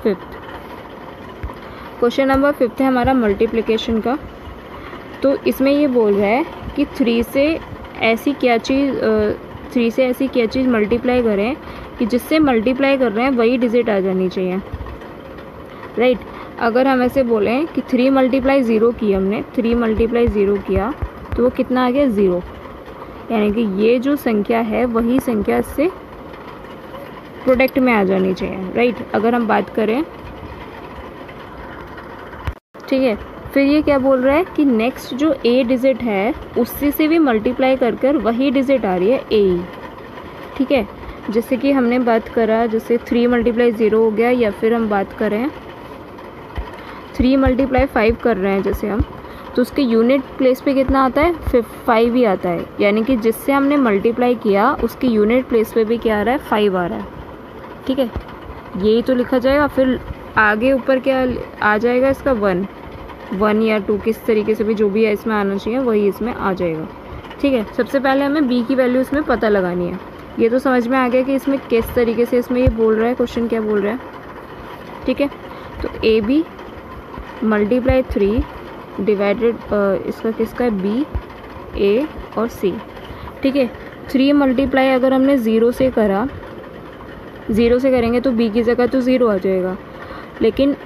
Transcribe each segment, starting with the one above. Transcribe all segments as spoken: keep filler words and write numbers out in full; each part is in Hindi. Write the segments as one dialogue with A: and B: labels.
A: फिफ्थ। क्वेश्चन नंबर फिफ्थ है हमारा मल्टीप्लिकेशन का। तो इसमें ये बोल रहा है कि थ्री से ऐसी क्या चीज़ थ्री से ऐसी क्या चीज़ मल्टीप्लाई करें कि जिससे मल्टीप्लाई कर रहे हैं वही डिजिट आ जानी चाहिए, राइट right? अगर हम ऐसे बोलें कि थ्री मल्टीप्लाई ज़ीरो किया हमने, थ्री मल्टीप्लाई ज़ीरो किया तो वो कितना आ गया, ज़ीरो। यानी कि ये जो संख्या है वही संख्या इससे प्रोडक्ट में आ जानी चाहिए, राइट right? अगर हम बात करें, ठीक है। फिर ये क्या बोल रहा है कि नेक्स्ट जो ए डिजिट है उससे से भी मल्टीप्लाई कर कर वही डिजिट आ रही है ए, ठीक है। जैसे कि हमने बात करा, जैसे थ्री मल्टीप्लाई ज़ीरो हो गया, या फिर हम बात करें थ्री मल्टीप्लाई फाइव कर रहे हैं जैसे हम, तो उसके यूनिट प्लेस पे कितना आता है, फाइव ही आता है। यानी कि जिससे हमने मल्टीप्लाई किया उसके यूनिट प्लेस पे भी क्या आ रहा है, फाइव आ रहा है, ठीक है। यही तो लिखा जाएगा। फिर आगे ऊपर क्या आ जाएगा इसका, वन वन या टू, किस तरीके से भी जो भी है इसमें आना चाहिए वही इसमें आ जाएगा, ठीक है। सबसे पहले हमें बी की वैल्यू इसमें पता लगानी है। ये तो समझ में आ गया कि इसमें किस तरीके से इसमें ये बोल रहा है, क्वेश्चन क्या बोल रहा है, ठीक है। तो A B multiply three divided इसका किसका है, बी, ए और सी, ठीक है। थ्री मल्टीप्लाई अगर हमने ज़ीरो से करा, ज़ीरो से करेंगे तो बी की जगह तो ज़ीरो आ जाएगा, लेकिन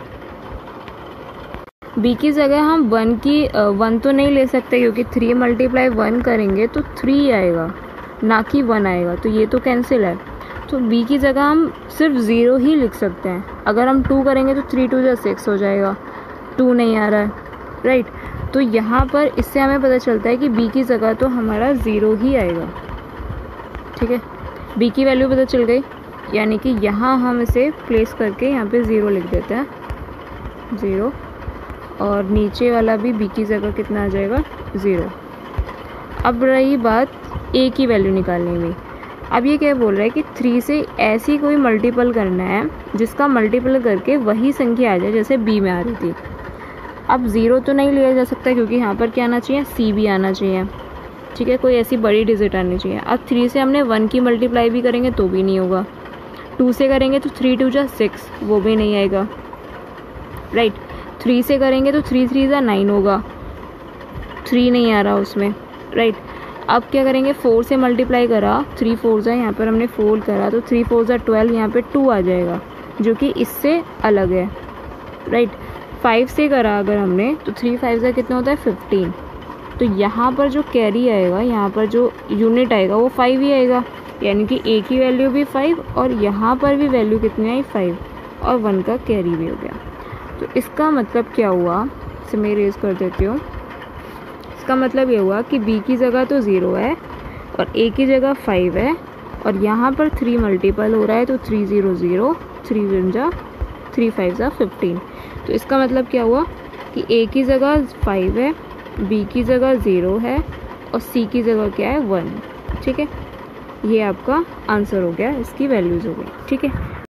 A: बी की जगह हम वन की वन तो नहीं ले सकते, क्योंकि थ्री मल्टीप्लाई वन करेंगे तो थ्री आएगा ना कि वन आएगा, तो ये तो कैंसिल है। तो बी की जगह हम सिर्फ ज़ीरो ही लिख सकते हैं। अगर हम टू करेंगे तो थ्री टू जा सिक्स हो जाएगा, टू नहीं आ रहा है, राइट। तो यहाँ पर इससे हमें पता चलता है कि बी की जगह तो हमारा ज़ीरो ही आएगा, ठीक है। बी की वैल्यू पता चल गई, यानी कि यहाँ हम इसे प्लेस करके यहाँ पे ज़ीरो लिख देते हैं, ज़ीरो, और नीचे वाला भी बी की जगह कितना आ जाएगा, ज़ीरो। अब रही बात ए की वैल्यू निकालने में। अब ये क्या बोल रहा है कि थ्री से ऐसी कोई मल्टीपल करना है जिसका मल्टीपल करके वही संख्या आ जाए जैसे बी में आ रही थी। अब ज़ीरो तो नहीं लिया जा सकता, क्योंकि यहाँ पर क्या आना चाहिए, सी भी आना चाहिए, ठीक है। कोई ऐसी बड़ी डिजिट आनी चाहिए। अब थ्री से हमने वन की मल्टीप्लाई भी करेंगे तो भी नहीं होगा, टू से करेंगे तो थ्री टू जा सिक्स, वो भी नहीं आएगा, राइट। थ्री से करेंगे तो थ्री थ्री जा नाइन होगा, थ्री नहीं आ रहा उसमें, राइट। अब क्या करेंगे, फोर से मल्टीप्लाई करा, थ्री फोर जा, यहाँ पर हमने फोर करा तो थ्री फोर जा ट्वेल्व, यहाँ पे टू आ जाएगा जो कि इससे अलग है, राइट। फाइव से करा अगर हमने तो थ्री फाइव जा कितना होता है, फिफ्टीन। तो यहाँ पर जो कैरी आएगा, यहाँ पर जो यूनिट आएगा वो फाइव ही आएगा, यानी कि ए की वैल्यू भी फाइव और यहाँ पर भी वैल्यू कितनी आई, फाइव, और वन का कैरी भी हो गया। तो इसका मतलब क्या हुआ, इसे मैं रेज कर देती हूँ। इसका मतलब ये हुआ कि बी की जगह तो ज़ीरो है और ए की जगह फाइव है, और यहाँ पर थ्री मल्टीपल हो रहा है तो three zero zero, three one जा थ्री फाइव जा फिफ्टीन। तो इसका मतलब क्या हुआ कि ए की जगह फाइव है, बी की जगह ज़ीरो है और सी की जगह क्या है, वन, ठीक है। ये आपका आंसर हो गया, इसकी वैल्यूज़ हो गई, ठीक है।